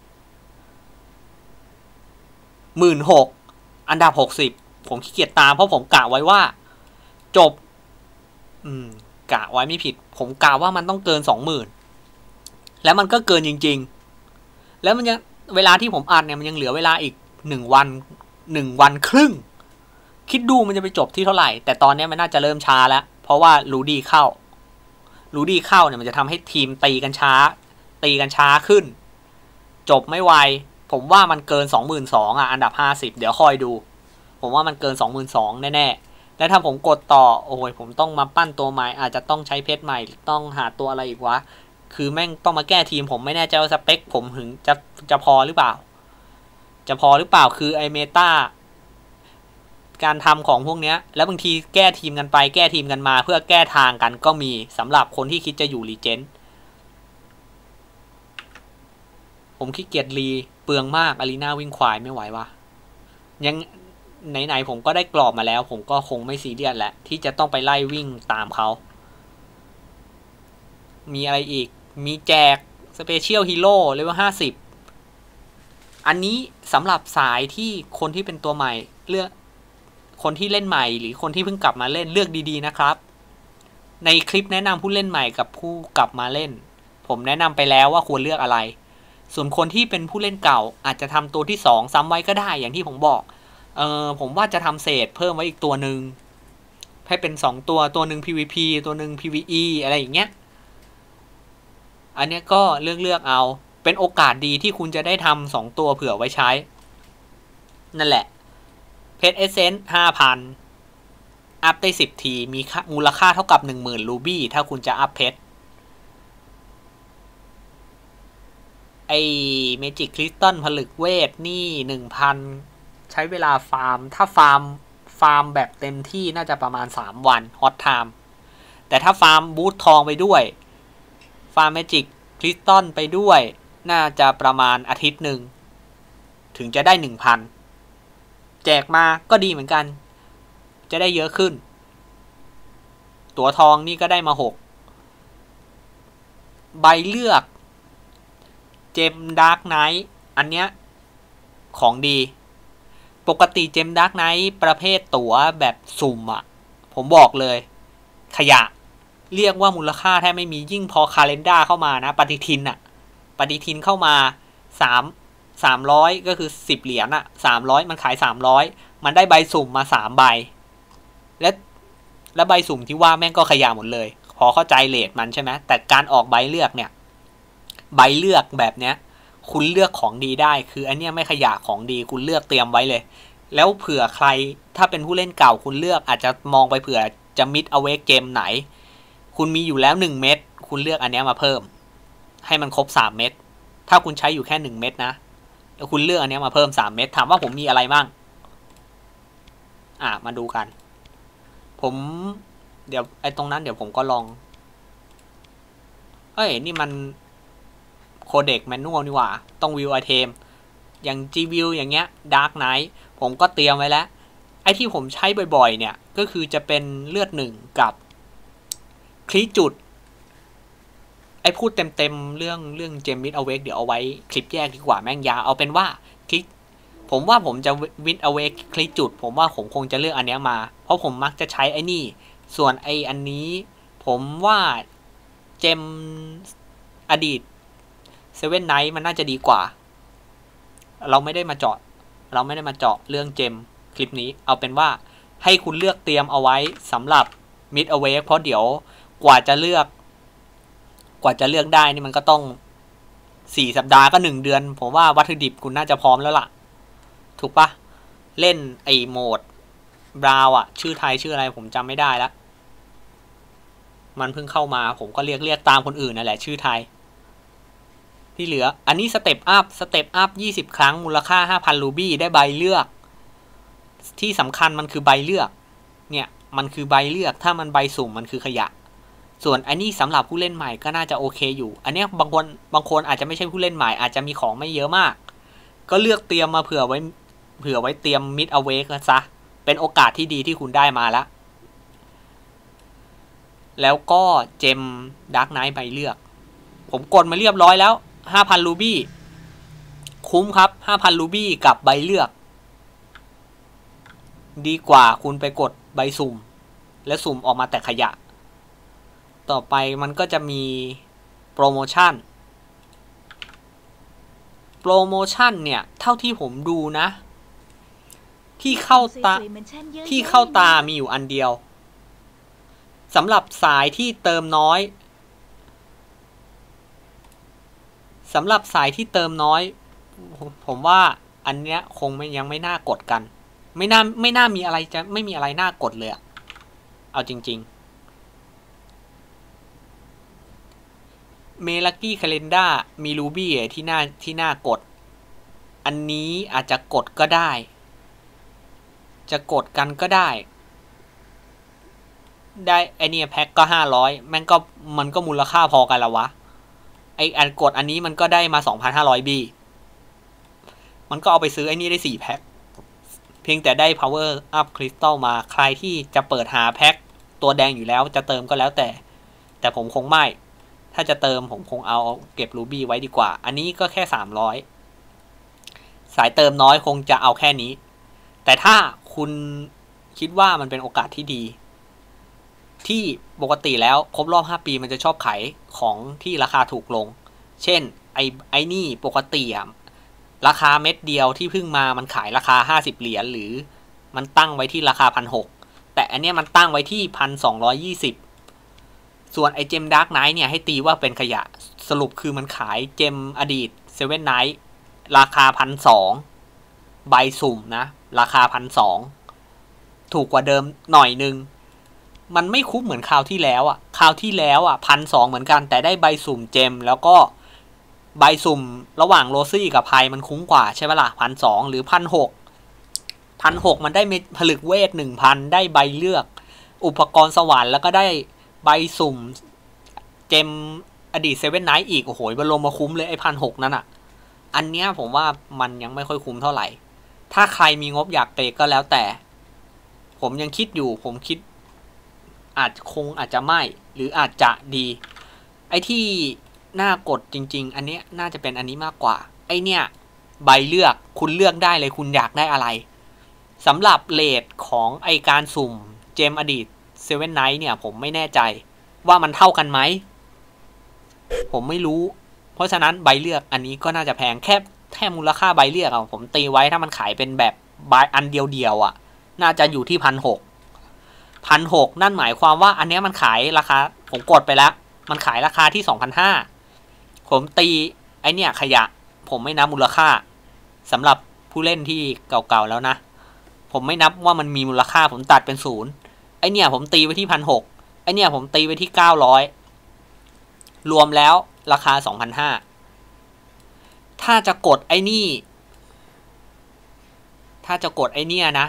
16,000อันดับ60ผมขี้เกียจตามเพราะผมกะไว้ว่าจบกะไว้ไม่ผิดผมกะว่ามันต้องเกิน 20,000แล้วมันก็เกินจริงๆแล้วมันยังเวลาที่ผมอ่านเนี่ยมันยังเหลือเวลาอีก1 วันครึ่งคิดดูมันจะไปจบที่เท่าไหร่แต่ตอนนี้มันน่าจะเริ่มช้าแล้วเพราะว่ารูดี้เข้าเนี่ยมันจะทำให้ทีมตีกันช้าขึ้นจบไม่ไวผมว่ามันเกิน 22,000 อ่ะอันดับ50เดี๋ยวคอยดูผมว่ามันเกิน 22,000 แน่ๆและถ้าผมกดต่อโอ้ยผมต้องมาปั้นตัวใหม่อาจจะต้องใช้เพชรใหม่ต้องหาตัวอะไรอีกวะคือแม่งต้องมาแก้ทีมผมไม่แน่ใจว่าสเปคผมถึงจะพอหรือเปล่าคือไอเมตาการทำของพวกเนี้ยแล้วบางทีแก้ทีมกันไปแก้ทีมกันมาเพื่อแก้ทางกันก็มีสำหรับคนที่คิดจะอยู่รีเจนผมขี้เกียจรีเปลืองมากอารีนาวิ่งควายไม่ไหววะยังไหนๆผมก็ได้กรอบมาแล้วผมก็คงไม่ซีเรียสแหละที่จะต้องไปไล่วิ่งตามเขามีอะไรอีกมีแจกสเปเชียลฮีโร่เลเวล50อันนี้สำหรับสายที่คนที่เป็นตัวใหม่เลือกคนที่เล่นใหม่หรือคนที่เพิ่งกลับมาเล่นเลือกดีๆนะครับในคลิปแนะนำผู้เล่นใหม่กับผู้กลับมาเล่นผมแนะนำไปแล้วว่าควรเลือกอะไรส่วนคนที่เป็นผู้เล่นเก่าอาจจะทำตัวที่2ซ้ำไว้ก็ได้อย่างที่ผมบอกผมว่าจะทำเศษเพิ่มไว้อีกตัวหนึ่งให้เป็น2ตัวหนึ่ง PVP ตัวหนึ่ง PVE อะไรอย่างเงี้ยอันนี้ก็เลือกเอาเป็นโอกาสดีที่คุณจะได้ทำ2ตัวเผื่อไว้ใช้นั่นแหละเพชรเอเซนต์ 5,000 อัพได้10ทีมีมูลค่าเท่ากับ 10,000 รูบี้ถ้าคุณจะอัพเพชรไอเมจิกคริสตัลผลึกเวทนี่ 1,000 ใช้เวลาฟาร์มถ้าฟาร์มแบบเต็มที่น่าจะประมาณ3วันฮอตไทม์แต่ถ้าฟาร์มบูททองไปด้วยฟาร์มเมจิกคริสตัลไปด้วยน่าจะประมาณอาทิตย์หนึ่งถึงจะได้ 1,000 แจกมาก็ดีเหมือนกันจะได้เยอะขึ้นตัวทองนี่ก็ได้มา6ใบเลือกเจมดาร์กไนท์อันเนี้ยของดีปกติเจมดาร์กไนท์ประเภทตั๋วแบบสุ่มอ่ะผมบอกเลยขยะเรียกว่ามูลค่าแทบไม่มียิ่งพอคาเลนด้าเข้ามานะปฏิทินเข้ามา300ก็คือ10เหรียญอ่ะ300มันขาย300มันได้ใบสุ่มมา3ใบและใบสุ่มที่ว่าแม่งก็ขยะหมดเลยพอเข้าใจเรทมันใช่ไหมแต่การออกใบเลือกเนี่ยใบเลือกแบบเนี้ยคุณเลือกของดีได้คืออันเนี้ยไม่ขยะของดีคุณเลือกเตรียมไว้เลยแล้วเผื่อใครถ้าเป็นผู้เล่นเก่าคุณเลือกอาจจะมองไปเผื่อจะมิดเอาเวกเกมไหนคุณมีอยู่แล้ว1เม็ดคุณเลือกอันเนี้ยมาเพิ่มให้มันครบ3เม็ดถ้าคุณใช้อยู่แค่1เม็ดนะแล้วคุณเลือกอันเนี้ยมาเพิ่ม3เม็ดถามว่าผมมีอะไรบ้างมาดูกันผมเดี๋ยวไอ้ตรงนั้นเดี๋ยวผมก็ลองนี่มันโคเด็กแมนนวลนี่หว่าต้องวิวไอเทมอย่าง G-View อย่างเงี้ย Dark Knight ผมก็เตรียมไว้แล้วไอ้ที่ผมใช้บ่อยๆเนี่ยก็คือจะเป็นเลือด1กับคลีจุดไอ้พูดเต็มๆเรื่องเจมมิดเอาเวกเดี๋ยวเอาไว้คลิปแยกดีกว่าแม่งยาวเอาเป็นว่าคลิกผมว่าผมจะวิดเอาเวกคลีจุดผมว่าผมคงจะเลือกอันเนี้ยมาเพราะผมมักจะใช้ไอ้นี่ส่วนไอ้อันนี้ผมว่าเจมอดีตเซเว่นไนท์มันน่าจะดีกว่าเราไม่ได้มาเจาะเรื่องเจมคลิปนี้เอาเป็นว่าให้คุณเลือกเตรียมเอาไว้สำหรับ Mid Awake เพราะเดี๋ยวกว่าจะเลือกได้นี่มันก็ต้อง4 สัปดาห์ก็1 เดือนผมว่าวัตถุดิบคุณน่าจะพร้อมแล้วล่ะถูกปะเล่นไอโหมดบราวชื่อไทยชื่ออะไรผมจำไม่ได้แล้วมันเพิ่งเข้ามาผมก็เรียกตามคนอื่นนั่นแหละชื่อไทยที่เหลืออันนี้สเต็ปอัพ20 ครั้งมูลค่า 5,000 รูบี้ได้ใบเลือกที่สำคัญมันคือใบเลือกเนี่ยมันคือใบเลือกถ้ามันใบสุ่มมันคือขยะส่วนอันนี้สำหรับผู้เล่นใหม่ก็น่าจะโอเคอยู่อันนี้บางคนอาจจะไม่ใช่ผู้เล่นใหม่อาจจะมีของไม่เยอะมากก็เลือกเตรียมมาเผื่อไว้เตรียมมิดเอาเวกซะเป็นโอกาสที่ดีที่คุณได้มาแล้วก็เจมดาร์กไนท์ใบเลือกผมกดมาเรียบร้อยแล้ว 5,000 รูบี้คุ้มครับ 5,000 รูบี้กับใบเลือกดีกว่าคุณไปกดใบสุ่มและสุ่มออกมาแต่ขยะต่อไปมันก็จะมีโปรโมชั่นเนี่ยเท่าที่ผมดูนะที่เข้าตามีอยู่อันเดียวสำหรับสายที่เติมน้อยผมว่าอันเนี้ยคงยังไม่น่ากดกันไม่น่ามีอะไรจะไม่มีอะไรน่ากดเลยเอาจริงเมลักกี้คาเลนด้ามีรูบี้ที่น่ากดอันนี้อาจจะกดก็ได้จะกดกันก็ได้ไอเนี่ยแพ็คก็500มันก็มูลค่าพอกันแล้ววะไออันกดอันนี้มันก็ได้มา 2,500 บีมันก็เอาไปซื้อไอนี่ได้4แพ็คเพียงแต่ได้ power up crystal มาใครที่จะเปิดหาแพ็คตัวแดงอยู่แล้วจะเติมก็แล้วแต่ผมคงไม่ถ้าจะเติมผมคงเอาเก็บรูบี้ไว้ดีกว่าอันนี้ก็แค่300สายเติมน้อยคงจะเอาแค่นี้แต่ถ้าคุณคิดว่ามันเป็นโอกาสที่ดีที่ปกติแล้วครบรอบ5ปีมันจะชอบขายของที่ราคาถูกลงเช่นไอ้นี่ปกติราคาเม็ดเดียวที่เพิ่งมามันขายราคา50เหรียญหรือมันตั้งไว้ที่ราคา 1,600 แต่อันเนี้ยมันตั้งไว้ที่ 1,220 ส่วนไอเจมดาร์กไนท์เนี่ยให้ตีว่าเป็นขยะสรุปคือมันขายเจมอดีตเซเว่นไนท์ราคา 1,200 ใบสุ่มนะราคา 1,200 ถูกกว่าเดิมหน่อยนึงมันไม่คุ้มเหมือนคราวที่แล้วคราวที่แล้ว1,200เหมือนกันแต่ได้ใบสุ่มเจมแล้วก็ใบสุ่มระหว่างโรซี่กับไพมันคุ้มกว่าใช่ไหมล่ะ 1,200 หรือ 1,600 มันได้ผลึกเวท 1,000 ได้ใบเลือกอุปกรณ์สวรรค์แล้วก็ได้ใบสุ่มเจมอดีตเซเว่นไนท์อีกโอ้โหบรรลมมาคุ้มเลยไอ้ 1,600 นั่นอันเนี้ยผมว่ามันยังไม่ค่อยคุ้มเท่าไหร่ถ้าใครมีงบอยากเปย์ก็แล้วแต่ผมยังคิดอยู่ผมคิดอาจจะไม่หรืออาจจะดีไอ้ที่น่ากดจริงๆอันนี้น่าจะเป็นอันนี้มากกว่าไอ้เนี่ยใบเลือกคุณเลือกได้เลยคุณอยากได้อะไรสำหรับเรทของไอการสุ่มเจมอดีตเซเว่นไนท์เนี่ยผมไม่แน่ใจว่ามันเท่ากันไหมผมไม่รู้เพราะฉะนั้นใบเลือกอันนี้ก็น่าจะแพงแค่มูลค่าใบเลือกผมตีไว้ถ้ามันขายเป็นแบบใบอันเดียวน่าจะอยู่ที่ 1,600 นั่นหมายความว่าอันนี้มันขายราคาผมกดไปแล้วมันขายราคาที่ 2,500 ผมตีไอเนี่ยขยะผมไม่นับมูลค่าสำหรับผู้เล่นที่เก่าๆแล้วนะผมไม่นับว่ามันมีมูลค่าผมตัดเป็น0ไอเนี่ยผมตีไว้ที่ 1,600 ไอเนี่ยผมตีไว้ที่ 900 รวมแล้วราคา 2,500 ถ้าจะกดไอนี่นะ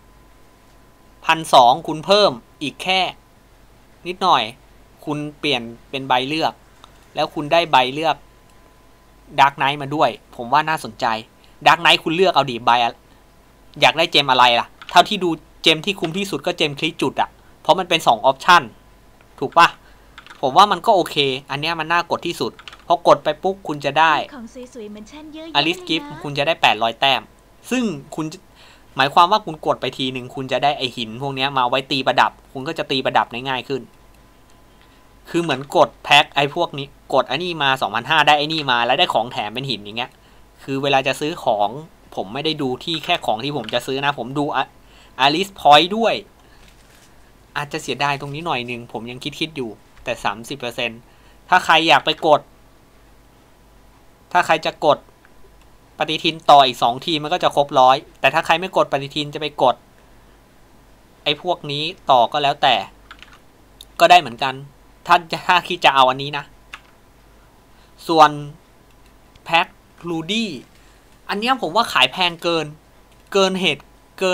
1,200 คุณเพิ่มอีกแค่นิดหน่อยคุณเปลี่ยนเป็นใบเลือกแล้วคุณได้ใบเลือกดาร์กไนท์มาด้วยผมว่าน่าสนใจดาร์กไนท์คุณเลือกเอาดีใบอยากได้เจมอะไรล่ะเท่าที่ดูเจมที่คุ้มที่สุดก็เจมคลิกจุดเพราะมันเป็น2ออปชั่นถูกปะผมว่ามันก็โอเคอันนี้มันน่ากดที่สุดพอกดไปปุ๊บคุณจะได้อลิสกิฟต์คุณจะได้800แต้มซึ่งคุณหมายความว่าคุณกดไปทีหนึ่งคุณจะได้ไอหินพวกนี้มาไว้ตีประดับคุณก็จะตีประดับได้ง่ายขึ้นคือเหมือนกดแพ็คไอพวกนี้กดไอ้นี่มา 2,500 ได้ไอ้นี่มาแล้วได้ของแถมเป็นหินอย่างเงี้ยคือเวลาจะซื้อของผมไม่ได้ดูที่แค่ของที่ผมจะซื้อนะผมดูอาริสพอยต์ด้วยอาจจะเสียดายตรงนี้หน่อยนึงผมยังคิดอยู่แต่ 30% ถ้าใครอยากไปกดถ้าใครจะกดปฏิทินต่ออีก2ทีมันก็จะครบ100แต่ถ้าใครไม่กดปฏิทินจะไปกดไอ้พวกนี้ต่อก็แล้วแต่ก็ได้เหมือนกันถ้าคิดจะเอาอันนี้นะส่วนแพ็ครูดี้อันนี้ผมว่าขายแพงเกินเหตุ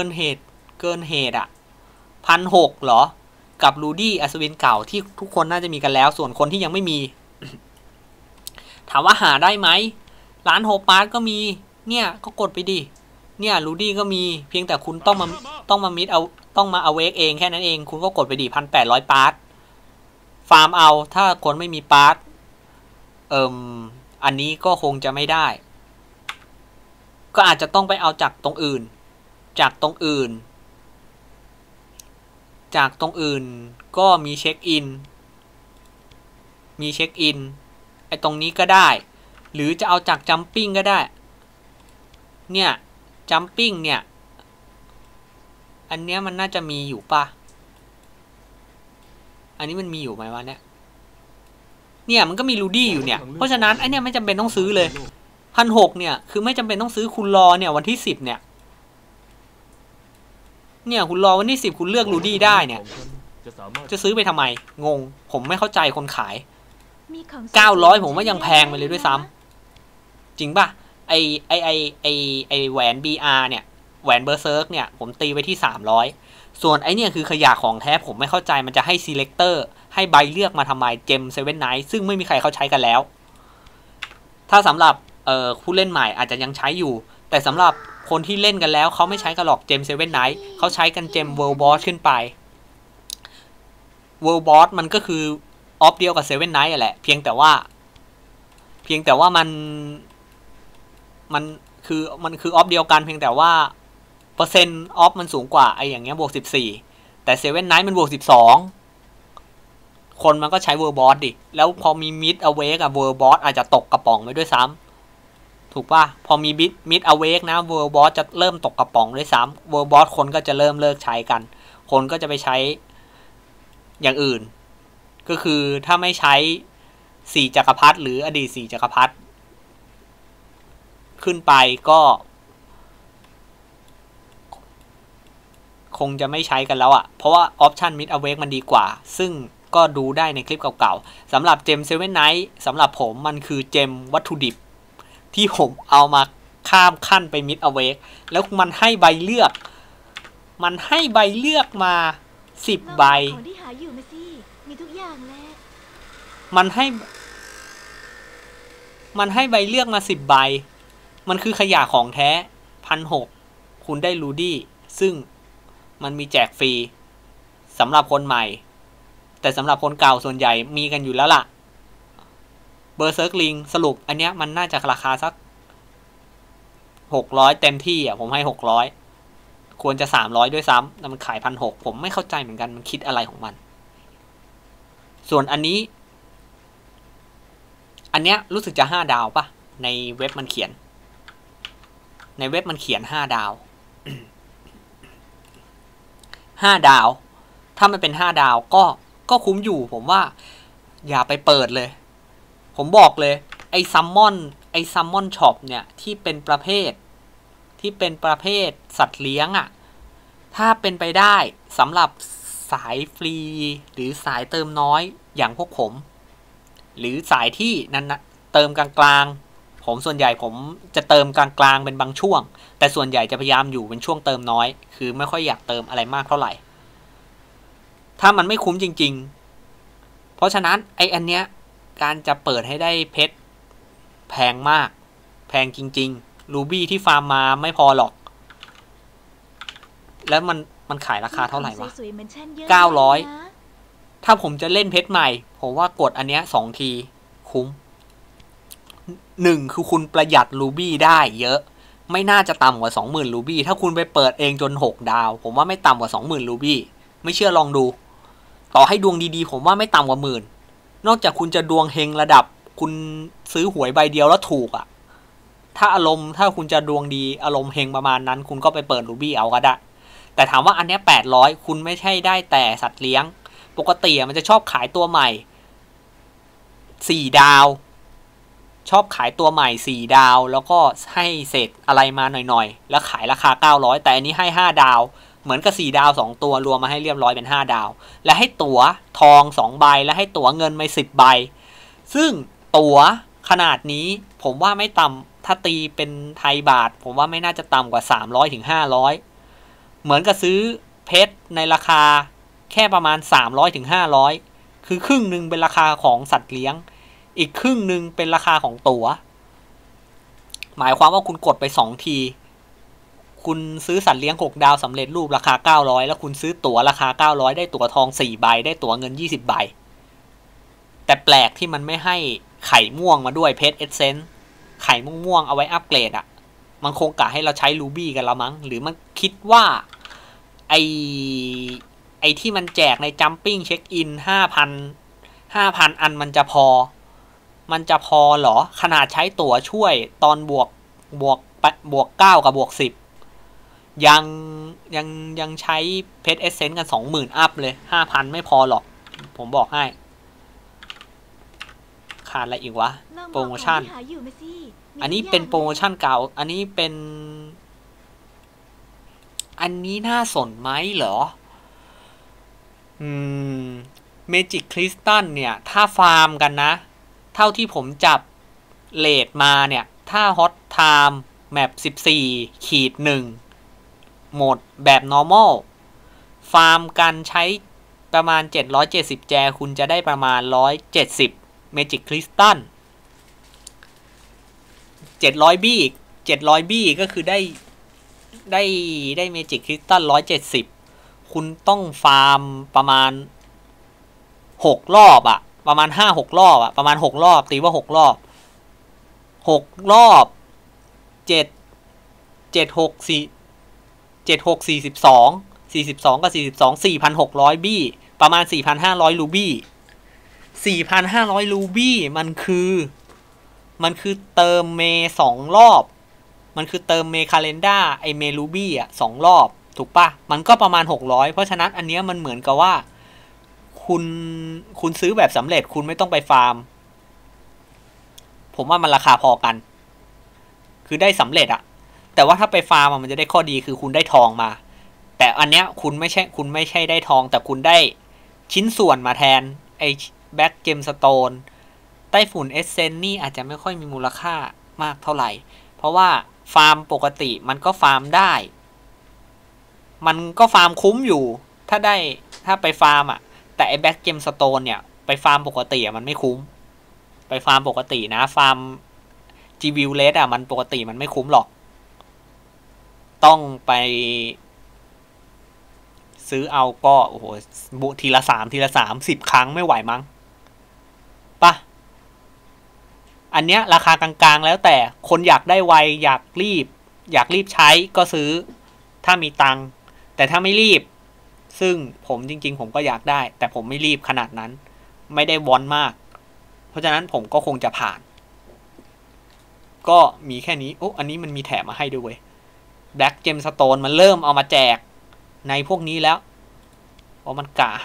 1,600เหรอกับรูดี้อัศวินเก่าที่ทุกคนน่าจะมีกันแล้วส่วนคนที่ยังไม่มี ถามว่าหาได้ไหมร้านโฮปาร์ตก็มีเนี่ยก็กดไปดิเนี่ยรูดี้ก็มีเพียงแต่คุณต้องมามิดเอาต้องมาเอาเวกเองแค่นั้นเองคุณก็กดไปดิ 1,800 ปาร์ตฟาร์มเอาถ้าคนไม่มีปาร์ตอันนี้ก็คงจะไม่ได้ก็อาจจะต้องไปเอาจากตรงอื่นก็มีเช็คอินไอตรงนี้ก็ได้หรือจะเอาจากจัมปิ้งก็ได้เนี่ยจัมปิ้งเนี่ยอันเนี้ยมันน่าจะมีอยู่ป่ะอันนี้มันมีอยู่ไหมวะเนี่ยมันก็มีรูดี้อยู่เนี่ยเพราะฉะนั้นไอเนี่ยไม่จำเป็นต้องซื้อเลย 1,600 เนี่ยคือไม่จำเป็นต้องซื้อคุณรอเนี่ยวันที่10เนี่ยคุณรอวันที่10คุณเลือกรูดี้ได้เนี่ยจะซื้อไปทำไมงงผมไม่เข้าใจคนขาย 900ผมว่ายังแพงไปเลยด้วยซ้ำจริงป่ะไอแหวน BR เนี่ยแหวนเบอร์เซิร์กเนี่ยผมตีไว้ที่300ส่วนไอเนี่ยคือขยะของแท้ผมไม่เข้าใจมันจะให้ selector ให้ใบเลือกมาทำไมเจม7 Night ซึ่งไม่มีใครเขาใช้กันแล้วถ้าสำหรับผู้เล่นใหม่อาจจะยังใช้อยู่แต่สำหรับคนที่เล่นกันแล้วเขาไม่ใช้กันหรอกเจม7 Night เขาใช้กันเจม World Boss ขึ้นไป World Boss มันก็คือออฟเดียวกับ7 Night แหละเพียงแต่ว่ามันคือออฟเดียวกันเพียงแต่ว่าเปอร์เซ็นต์ออฟมันสูงกว่าไออย่างเงี้ยบวก14แต่7 Night มันบวก12คนมันก็ใช้ World Boss ดิแล้วพอมี Mid Awake อะ World Boss อาจจะตกกระป๋องไปด้วยซ้ำถูกป่ะพอมี Mid Awake นะ World Boss จะเริ่มตกกระป๋องด้วยซ้ำ World Boss คนก็จะเริ่มเลิกใช้กันคนก็จะไปใช้อย่างอื่นก็คือถ้าไม่ใช้4จักรพรรดิหรืออดีต4จักรพรรดิขึ้นไปก็คงจะไม่ใช้กันแล้วอ่ะเพราะว่าออปชัน Mid Awake มันดีกว่าซึ่งก็ดูได้ในคลิปเก่าๆสำหรับเจม7 Night สำหรับผมมันคือเจมวัตถุดิบที่ผมเอามาข้ามขั้นไป Mid Awake แล้วมันให้ใบเลือกมา10 ใบมันให้ใบเลือกมา10 ใบมันคือขยะของแท้1,600คุณได้รูดี้ซึ่งมันมีแจกฟรีสำหรับคนใหม่แต่สำหรับคนเก่าส่วนใหญ่มีกันอยู่แล้วล่ะเบอร์เซิร์กลิงสรุปอันเนี้ยมันน่าจะราคาสัก600เต็มที่อ่ะผมให้600ควรจะ300ด้วยซ้ำแต่มันขาย1,600ผมไม่เข้าใจเหมือนกันมันคิดอะไรของมันส่วนอันนี้รู้สึกจะ5 ดาวป่ะในเว็บมันเขียน5 ดาว5 ดาวถ้ามันเป็น5 ดาวก็คุ้มอยู่ผมว่าอย่าไปเปิดเลยผมบอกเลยไอ้ซัมมอนช็อปเนี่ยที่เป็นประเภทสัตว์เลี้ยงอ่ะถ้าเป็นไปได้สำหรับสายฟรีหรือสายเติมน้อยอย่างพวกผมหรือสายที่นั้นนะเติมกลางๆผมส่วนใหญ่ผมจะเติมกลางๆเป็นบางช่วงแต่ส่วนใหญ่จะพยายามอยู่เป็นช่วงเติมน้อยคือไม่ค่อยอยากเติมอะไรมากเท่าไหร่ถ้ามันไม่คุ้มจริงๆเพราะฉะนั้นไอ้อันเนี้ยการจะเปิดให้ได้เพชรแพงมากแพงจริงๆรูบี้ที่ฟาร์มมาไม่พอหรอกแล้วมันขายราคาเท่าไหร่วะ900ถ้าผมจะเล่นเพชรใหม่ผมว่ากดอันเนี้ย2 ทีคุ้ม1คือคุณประหยัดรูบี้ได้เยอะไม่น่าจะต่ำกว่า 20,000 รูบี้ถ้าคุณไปเปิดเองจน6 ดาวผมว่าไม่ต่ำกว่า 20,000 รูบี้ไม่เชื่อลองดูต่อให้ดวงดีๆผมว่าไม่ต่ำกว่า10,000นอกจากคุณจะดวงเฮงระดับคุณซื้อหวยใบเดียวแล้วถูกอ่ะถ้าคุณจะดวงดีอารมณ์เฮงประมาณนั้นคุณก็ไปเปิดรูบี้เอาก็ได้แต่ถามว่าอันเนี้ย800คุณไม่ใช่ได้แต่สัตว์เลี้ยงปกติมันจะชอบขายตัวใหม่4 ดาวชอบขายตัวใหม่4 ดาวแล้วก็ให้เศษอะไรมาหน่อยๆแล้วขายราคา900แต่อันนี้ให้5 ดาวเหมือนกับ4 ดาว2 ตัวรวมมาให้เรียบร้อยเป็น5 ดาวและให้ตั๋วทอง2 ใบและให้ตั๋วเงินมา10 ใบซึ่งตั๋วขนาดนี้ผมว่าไม่ต่ำถ้าตีเป็นไทยบาทผมว่าไม่น่าจะต่ำกว่า300 ถึง 500เหมือนกับซื้อเพชรในราคาแค่ประมาณ300 ถึง 500คือครึ่งหนึ่งเป็นราคาของสัตว์เลี้ยงอีกครึ่งหนึ่งเป็นราคาของตั๋วหมายความว่าคุณกดไป2 ทีคุณซื้อสัตว์เลี้ยง6 ดาวสำเร็จรูปราคา900แล้วคุณซื้อตั๋วราคา900ได้ตั๋วทอง4 ใบได้ตั๋วเงิน20 ใบแต่แปลกที่มันไม่ให้ไข่ม่วงมาด้วยเพชรเอเซนส์ไข่ม่วงเอาไว้อัปเกรดอ่ะมันคงกะให้เราใช้รูบี้กันแล้วมั้งหรือมันคิดว่าไอที่มันแจกในจัมปิ้งเช็คอิน5,000 อันมันจะพอเหรอขนาดใช้ตั๋วช่วยตอนบวก9กับบวก10ยังใช้เพชรเอเซนส์กัน 20,000 อัพเลย 5,000 ไม่พอหรอกผมบอกให้ขาดอะไรอีกวะโปรโมชั่นอันนี้เป็นโปรโมชั่นเก่าอันนี้น่าสนไหมเหรอเมจิกคริสตัลเนี่ยถ้าฟาร์มกันนะเท่าที่ผมจับเรทมาเนี่ยถ้า Hot Time แมป14-1โหมดแบบ normal ฟาร์มกันใช้ประมาณ770แจคุณจะได้ประมาณ170 Magic Crystal 700บี้700บี้ก็คือได้ Magic Crystal 170คุณต้องฟาร์มประมาณ6รอบอะประมาณ 5-6 รอบอะประมาณ6รอบตีว่า6รอบ6รอบ42กับ42 4,600 บี้ประมาณ 4,500 รูบี้ 4,500 รูบี้มันคือเติมเม2รอบมันคือเติมเมคาเลนด้าไอเมรูบี้อ่ะ2รอบถูกปะมันก็ประมาณ600เพราะฉะนั้นอันเนี้ยมันเหมือนกับว่าคุณซื้อแบบสำเร็จคุณไม่ต้องไปฟาร์มผมว่ามันราคาพอกันคือได้สำเร็จอะแต่ว่าถ้าไปฟาร์มมันจะได้ข้อดีคือคุณได้ทองมาแต่อันเนี้ยคุณไม่ใช่ได้ทองแต่คุณได้ชิ้นส่วนมาแทนไอ้แบ็กเจมสโตนไต้ฝุ่นเอเซนนี่อาจจะไม่ค่อยมีมูลค่ามากเท่าไหร่เพราะว่าฟาร์มปกติมันก็ฟาร์มได้มันก็ฟาร์มคุ้มอยู่ถ้าไปฟาร์มอะแต่ไอ้แบ็กเจมสโตนเนี่ยไปฟาร์มปกติมันไม่คุ้มไปฟาร์มปกตินะฟาร์มจีวิลเลสอะมันปกติมันไม่คุ้มหรอกต้องไปซื้อเอาก็โอ้โหทีละ10 ครั้งไม่ไหวมั้งปะอันเนี้ยราคากลางๆแล้วแต่คนอยากได้ไวอยากรีบใช้ก็ซื้อถ้ามีตังค์แต่ถ้าไม่รีบซึ่งผมจริงๆผมก็อยากได้แต่ผมไม่รีบขนาดนั้นไม่ได้วอนมากเพราะฉะนั้นผมก็คงจะผ่านก็มีแค่นี้โอ้อันนี้มันมีแถมมาให้ด้วยแบล็กเจมสโตนมันเริ่มเอามาแจกในพวกนี้แล้วเพราะมันกะ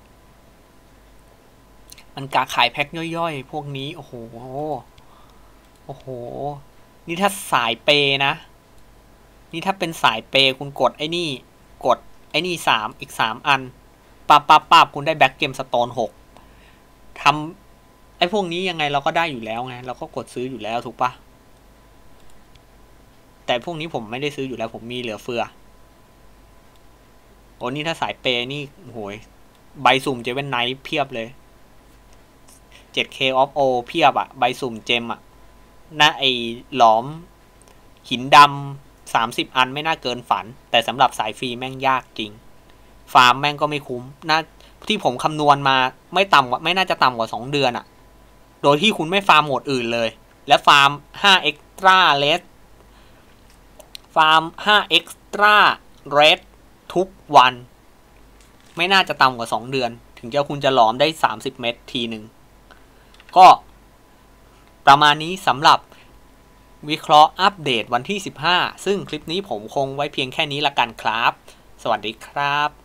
ขายแพ็คย่อยๆพวกนี้โอ้โหนี่ถ้าสายเปนะนี่ถ้าเป็นสายเปคุณกดไอ้นี่3อีก3อันปั๊บคุณได้แบ็กเกมสโตน6ทำไอ้พวกนี้ยังไงเราก็ได้อยู่แล้วไงเราก็กดซื้ออยู่แล้วถูกปะแต่พวกนี้ผมไม่ได้ซื้ออยู่แล้วผมมีเหลือเฟือโอ้นี่ถ้าสายเปนี่โหยใบสุ่มเจเว่นไนท์เพียบเลย 7K of O เพียบอะใบสุ่มเจมอะน่าไอหลอมหินดำ30อันไม่น่าเกินฝันแต่สำหรับสายฟรีแม่งยากจริงฟาร์มแม่งก็ไม่คุ้มน่าที่ผมคำนวณมาไม่น่าจะต่ำกว่า2เดือนอะโดยที่คุณไม่ฟาร์มโหมดอื่นเลยและฟาร์ม5 extra red ฟาร์ม5 extra red ทุกวันไม่น่าจะต่ำกว่า2เดือนถึงจะคุณจะหลอมได้30เม็ดทีหนึ่งก็ประมาณนี้สำหรับวิเคราะห์อัปเดตวันที่15ซึ่งคลิปนี้ผมคงไว้เพียงแค่นี้ละกันครับสวัสดีครับ